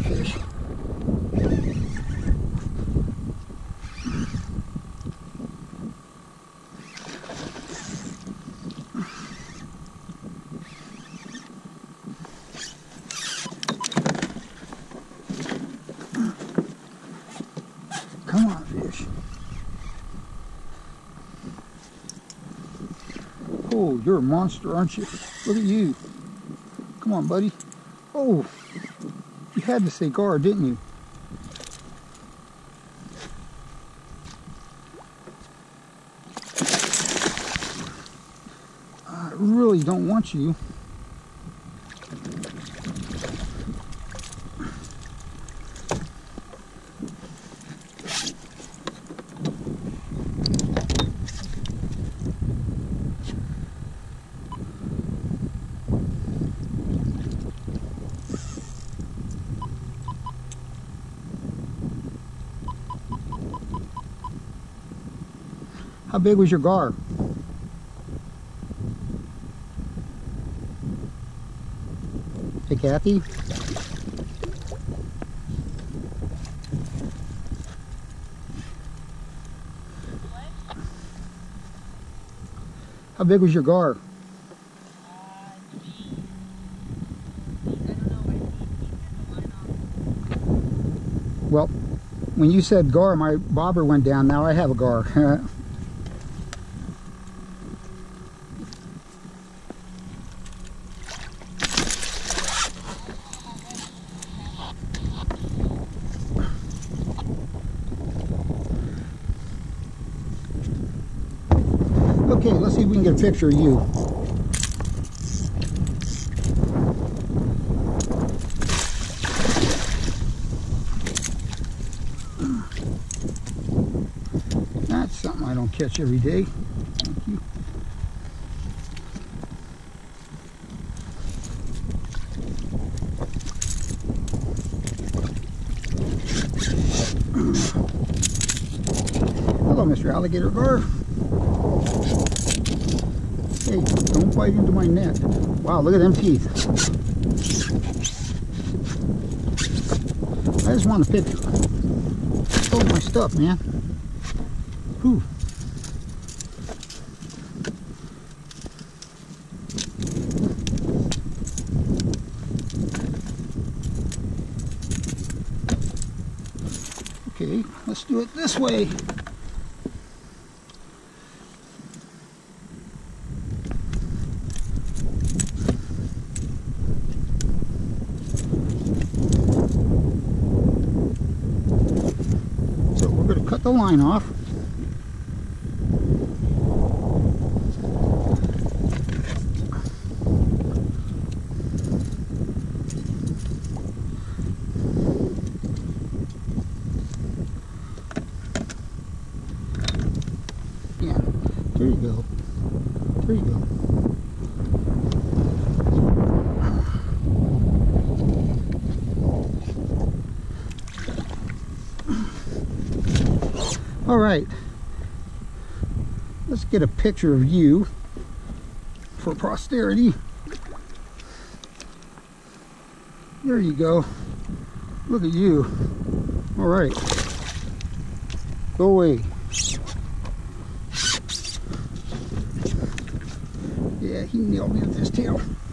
fish. Come on, fish. Oh, you're a monster, aren't you? Look at you. Come on, buddy. Oh, you had to say gar, didn't you? I really don't want you. How big was your gar? Hey, Kathy? How big was your gar? Well, when you said gar, my bobber went down. Now I have a gar. Okay, let's see if we can get a picture of you. That's something I don't catch every day. Thank you. Hello, Mr. Alligator Gar. Hey, don't bite into my net. Wow, look at them teeth. I just want a picture. Oh, my stuff, man. Whew. Okay, let's do it this way. Cut the line off. Yeah, there you go. There you go. All right, let's get a picture of you for posterity. There you go. Look at you. All right, go away. Yeah, he nailed me with his tail.